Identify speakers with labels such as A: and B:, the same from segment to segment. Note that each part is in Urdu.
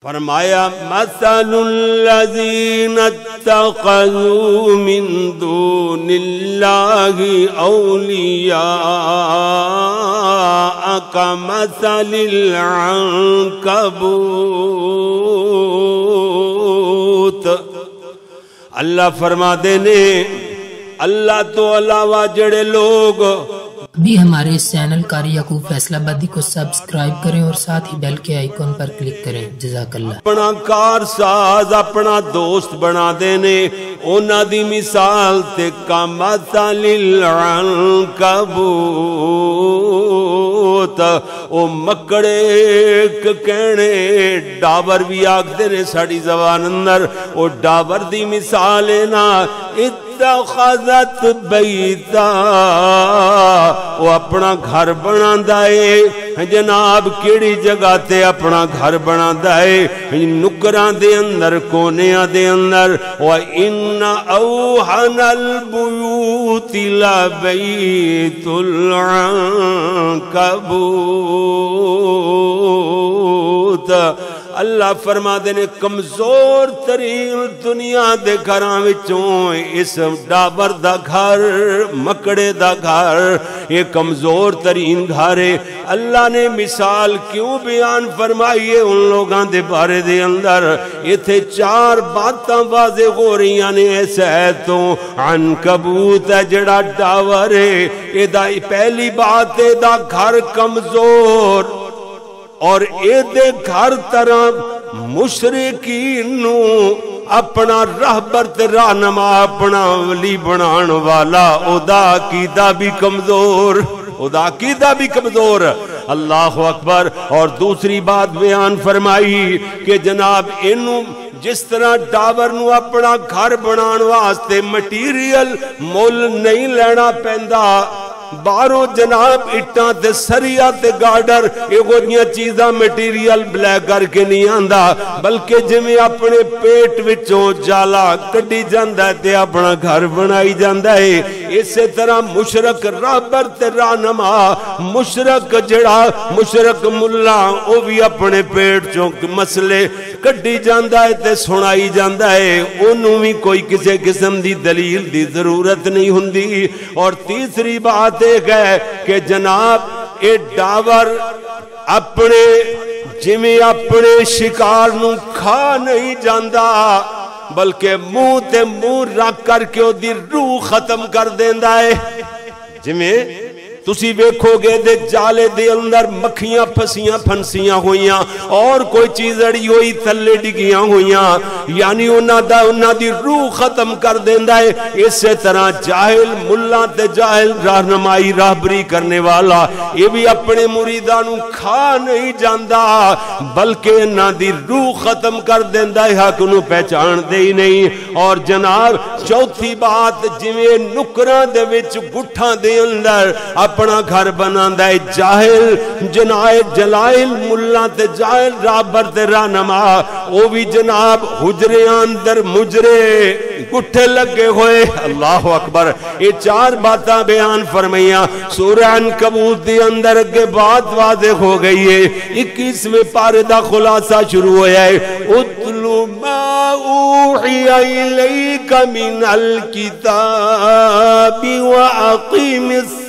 A: فرمایا مثل الذین اتخذوا من دون اللہ اولیاء کمثل العنکبوت. اللہ فرما دینے اللہ تو علاوہ جڑے لوگ
B: ابھی ہمارے اس چینل قاری یعقوب فیصل آبادی کو سبسکرائب کریں اور ساتھ ہی بیل کے آئیکن پر کلک کریں. جزاک اللہ.
A: اپنا کار ساز اپنا دوست بنا دینے اونا دی مثال تے کمثل العنکبوت. او مکڑے کہنے ڈاور بھی آگ دینے ساڑی زبان اندر او ڈاور دی مثال ہے نا اتخذت بیتا وہ اپنا گھر بنا دائے جناب کیڑی جگہ تے اپنا گھر بنا دائے نکران دے اندر کونیاں دے اندر وَإِنَّ أَوْحَنَ الْبُيُوتِ لَبَيْتُ الْعَنْكَبُوتِ. اللہ فرما دینے کمزور ترین دنیا دے گھراں وچوں اس ڈابر دا گھر مکڑے دا گھر یہ کمزور ترین گھر ہے. اللہ نے مثال کیوں بیان فرمائی ہے ان لوگاں دے بارے دے اندر یہ تھے چار باتاں واضح ہو رہی ہیں ایسے ہے تو عنکبوت ہے جڑا ڈاور ہے یہ دا پہلی بات ہے دا گھر کمزور اور اے دے گھر طرح مشرکین نو اپنا رہبر تے رہنما اپنا ولی بنان والا او دا عقیدہ بھی کمزور اللہ اکبر. اور دوسری بات بیان فرمائی کہ جناب انہوں جس طرح ڈاور نو اپنا گھر بنان واسطے مٹیریل مول نہیں لینا پیندا باروں جناب اٹھاں تے سریہ تے گارڈر ایک چیزاں میٹیریل بلیک کر کے نہیں آندہ بلکہ جمیں اپنے پیٹ وچوں جالا کٹی جاندہ ہے تے اپنا گھر بنائی جاندہ ہے. اسی طرح مشرک رہبر تے رہنما مشرک جڑا مشرک ملا وہ بھی اپنے پیٹ چوں مسئلے کٹی جاندہ ہے تے سنائی جاندہ ہے انہوں بھی کوئی کسی قسم دی دلیل دی ضرورت نہیں ہوندی. اور تیسری بات ایک ہے کہ جناب اے ڈاور اپنے جمیں اپنے شکار نو کھا نہیں جاندہ بلکہ منہ تے منہ رکھ کر کے او دی روح ختم کر دیندہ ہے. جمیں تسی ویکھو گے دے جالے دے اندر مکھیاں پھسیاں پھنسیاں ہوئیاں اور کوئی چیز اڑی ہوئی تھلے ڈگیاں ہوئیاں یعنی انہاں دی روح ختم کر دیندہ ہے. اسی طرح جاہل ملہ تے جاہل رہنمائی راہبری کرنے والا یہ بھی اپنے مریدانوں کھا نہیں جاندہ بلکہ انہاں دی روح ختم کر دیندہ ہے حق انہوں پہچان دے ہی نہیں. اور جناب چوتھی بات جویں نکران دے وچ گٹھاں دے اندر اپنا گھر بناندہ ہے جاہل جلائل ملہ تے جاہل رابر تے رہنما وہ بھی جناب حجرے اندر مجرے گٹھے لگے ہوئے. اللہ اکبر. یہ چار باتاں بیان فرمائیاں سورہ عنکبوت دی اندر کے بعد واضح ہو گئی ہے. 21ویں پارے دا خلاصہ شروع ہویا ہے اتلو ما اوحی الیک من الکتاب واقیم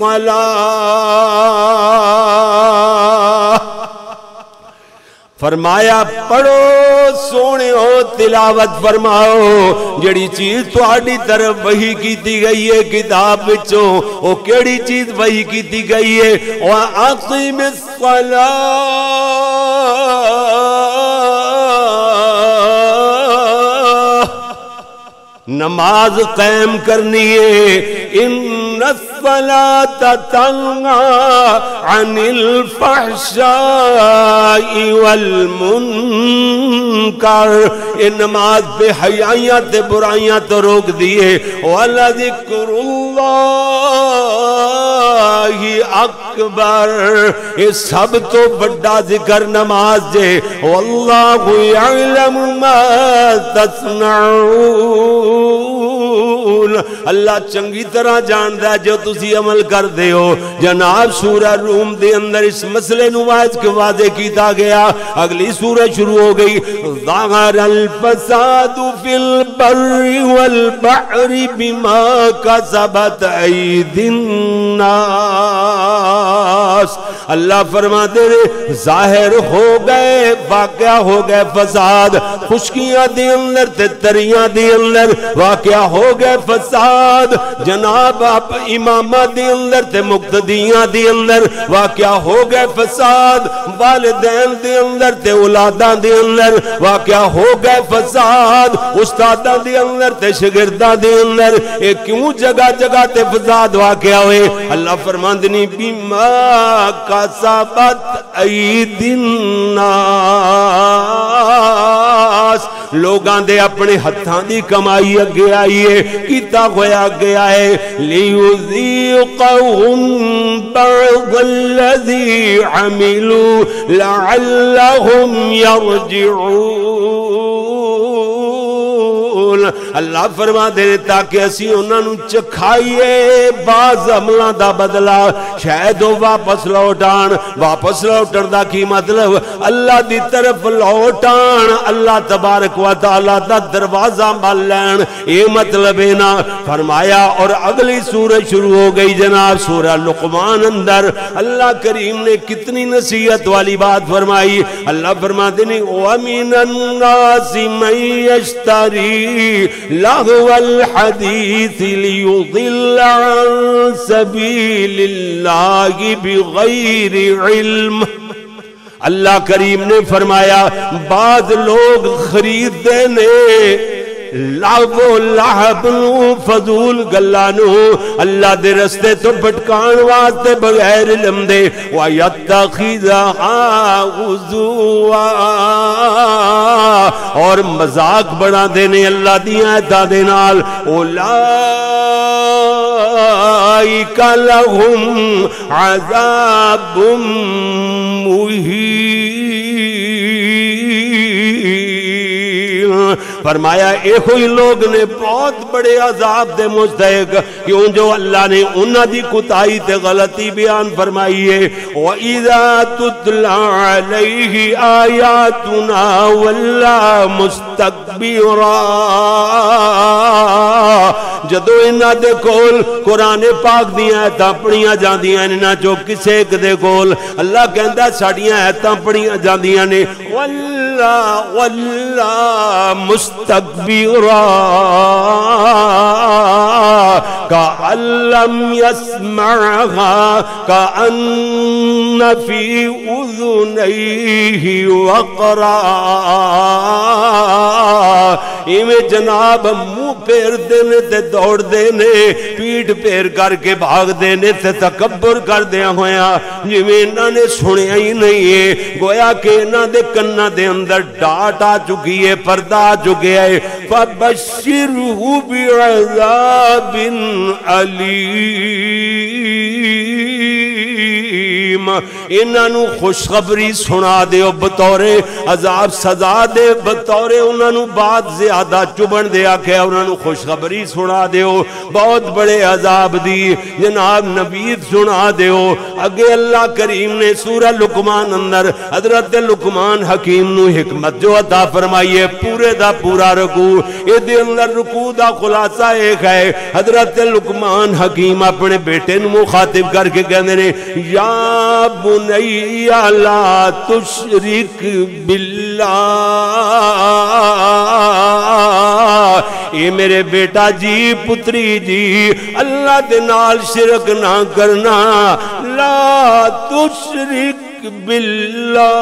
A: فرمایا پڑھو سونے ہو تلاوت فرماؤ جڑی چیز تو آڑی طرف وحی کیتی گئی ہے کتاب بچوں وہ کیڑی چیز وحی کیتی گئی ہے وَأَقِمِ الصَّلَاةِ نماز قائم کرنی ہے ان الصلاة تنہا عن الفحشاء والمنکر یہ نماز بے حیائیاں تے برائیاں تو روک دیئے وَلَذِكْرُ اللَّهِ اکبر یہ سب تو بڑا ذکر نماز جے وَاللَّهُ يَعْلَمُ مَا تَصْنَعُونَ اللہ چنگی طرح جاندا ہے جو تسی عمل کر دے ہو. جناب سورہ روم دے اندر اس مسئلے نو واضح کیتا گیا. اگلی سورہ شروع ہو گئی ظہر الفساد فی البر والبحر بما کسبت ایدی الناس. اللہ فرماتے ہیں ظاہر ہو گئے واقعہ ہو گئے فساد خشکیاں دے اندر تے تریاں دے اندر واقعہ ہو گئے فساد جناب آپ امامہ دے اندر تے مقتدیاں دے اندر واقعہ ہو گئے فساد والدین دے اندر تے اولاداں دے اندر واقعہ ہو گئے فساد استاداں دے اندر تے شاگرداں دے اندر. اے کیوں جگہ جگہ تے فساد واقعہ ہوئے؟ اللہ فرماندنی بیما کسبت ایدی الناس لوگاں دے اپنے ہتھاں دی کمائی اگے آئی ہے کیتا ہویا گیا ہے لیذیقہم بعض الذی عملوا لعلہم یرجعون. اللہ فرما دے تاکہ اسی انہاں نوں چکھائیے بعض عملاں دا بدلہ شاید وہ واپس لوٹن دا کی مطلب اللہ دی طرف لوٹان اللہ تبارک و تعالی دا دروازہ مل لین اے مطلب ہے نا. فرمایا اور اگلی سورہ شروع ہو گئی جناب سورہ لقمان اندر اللہ کریم نے کتنی نصیحت والی بات فرمائی. اللہ فرماتے ہیں وَمِنَ النَّاسِ مَن يَشْتَرِي لَهْوَ الْحَدِيثِ لِيُضِلَّ عَن سَبِيلِ اللَّهِ بِغَيْرِ عِلْمٍ. اللہ کریم نے فرمایا بعض لوگ خریدتے نے لہو لہب نو فضول گلانو اللہ دے رستے تو بھٹکان واسطے بغیر علم دے وَيَتَّخِذَهَا غُزُوًا اور مذاق بنا دینے اللہ دی آیتاں دے نال اولئک لہم عذاب مہین. فرمایا اے ہوئی لوگ نے بہت بڑے عذاب دے مستحق کیوں جو اللہ نے انہاں دی کوتاہی تے غلطی بیان فرمائی ہے. وَإِذَا تُتْلَى عَلَيْهِ آيَاتُنَا وَلَّى مُسْتَكْبِرًا جدو انہاں دے کول قرآن پاک دیاں آیتاں پڑھیاں جاندیاں انہاں چو کسے ایک دے کول اللہ کہندا ساڈیاں آیتاں پڑھیاں جاندیاں نے واللہ مستکبرا کأن لم يسمعها کأن فی اذنیہ وقرا. ایویں جناب منہ پھیر دینے تے دوڑ دینے پیٹ پھیر کر کے بھاگ دینے تے تکبر کر دیا ہویا جویں انہاں نے سنیا ہی نہیں ہے گویا کہ انہاں دے کناں دے اندر ڈاٹ آ چکی ہے پردہ آ چکے ہے. فَبَشِّرْهُ بِعَذَابٍ علیم انہاں نو خوشخبری سنا دیو بطور عذاب سزا دے بطور انہاں نو بات زیادہ چبن دیا کہ انہاں نو خوشخبری سنا دیو بہت بڑے عذاب دی جناب نبید سنا دیو. اگے اللہ کریم نے سورہ لقمان اندر حضرت لقمان حکیم نو حکمت جو عطا فرمائیے پورے دا پورا رکوع دے اندر رکوع دا خلاصہ ایک ہے. حضرت لقمان حکیم اپنے بیٹے نو مخاطب کر کے کہنے نے یا بنی لا تشرک باللہ اے میرے بیٹا جی پتری جی اللہ دے نال شرک نہ کرنا لا تشرک باللہ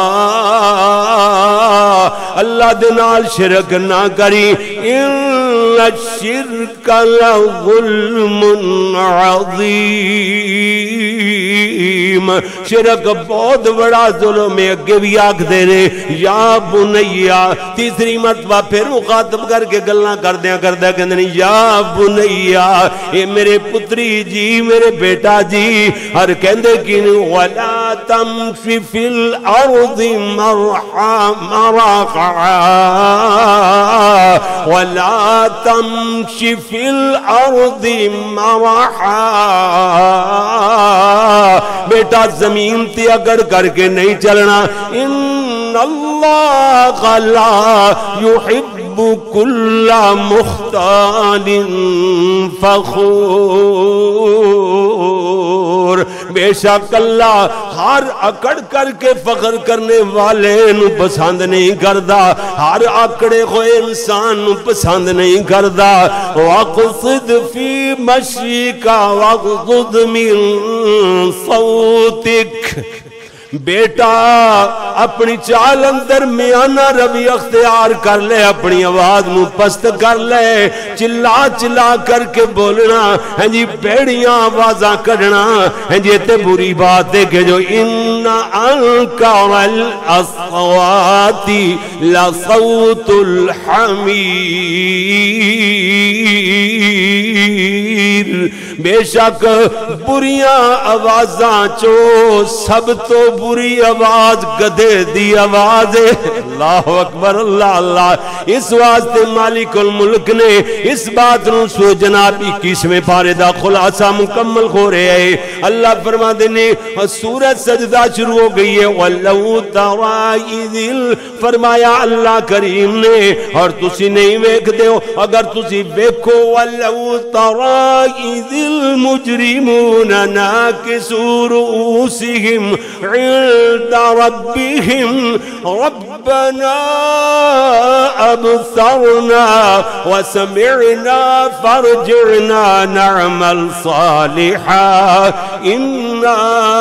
A: اللہ دے نال شرک نہ کری ان الشرك لظلم عظیم، شرک بہت بڑا ظلم ہے۔ اگے بھی آکھ دے رہے یا بنیا، تیسری مرتبہ پھر مخاطب کر کے گلاں کردیا کہندے نے یا بنیا، اے میرے پتری جی، میرے بیٹا جی، ہر کہندے کی ولا تمشی فی الارض مرحا ولا تمشی فی الارض مرحا، بیٹا زمین تے اگڑ کر کے نہیں چلنا، ان اللہ لا یحب کل مختال فخور، بے شک اللہ ہر اکڑ کر کے فخر کرنے والے نو پسند نہیں کردا، ہر اکڑے ہوئے انسان نو پسند نہیں کردا۔ وَاقْصِدْ فِي مَشْيِكَ وَاغْضُضْ مِن صَوْتِكَ، بیٹا اپنی چال اندر میانہ روی اختیار کر لے، اپنی آواز نو پست کر لے، چلا چلا کر کے بولنا ہے جی، بیڑیاں آوازاں کرنا ہے جی، تے بری بات ہے کہ جو ان انکر الاصوات لصوت الحمیر، بے شک بریاں آوازاں چو سب تو بری آواز گدھے دی آواز ہے۔ اللہ اکبر، اللہ اللہ۔ اس واسطے مالک الملک نے اس بات نو سو جناب 21ویں پارے دا خلاصہ مکمل ہو رہے ہیں۔ اللہ فرما دینے سورۃ سجدہ شروع ہو گئی ہے، وَلَوْ تَرَىٰ إِذِ، فرمایا اللہ کریم نے، اور تسی نہیں ویکھ دیو، اگر تسی ویکھو وَلَوْ تَرَىٰ إِذِ الْمُجْرِمُونَ نَاكِسُو رُؤُوسِهِمْ عند ربهم ربنا أبصرنا وسمعنا فارجعنا نعمل صالحا إنا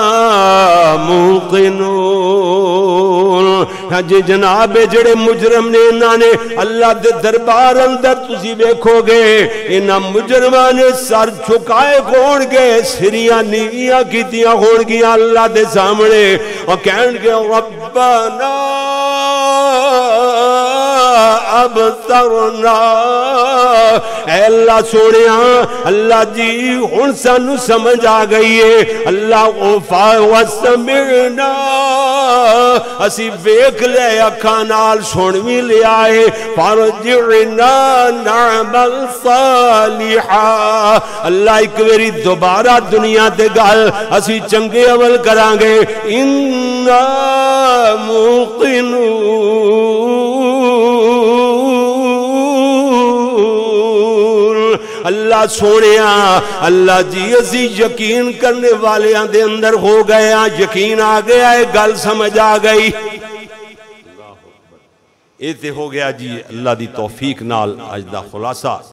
A: موقنون۔ جی جناب جڑے مجرم نے انہاں نے اللہ دے دربار اندر تسی دیکھو گے، انہاں مجرمان نے سر چھکائے کھوڑ گے، سریاں نیویاں کیتیاں کھوڑ گیا اللہ دے سامنے، اور کہن گے ربنا ابصرنا، اے اللہ سونیا، اللہ جی ہن سانو سمجھ آ گئی ہے، اللہ غفا وسمعنا، اسی ویکھ لے اکھاں نال سن وی لیا ہے، فرجعنا نعمل صالحا، اللہ ایک واری دوبارہ دنیا تے گل اسی چنگے عمل کران گے، انا موقنون۔ اللہ سونیا، اللہ جی اسی یقین کرنے والے دے اندر ہو گئے، یقین آ گیا ہے، گل سمجھ آ گئی۔ اے تے ہو گیا جی اللہ دی توفیق نال اج دا خلاصہ۔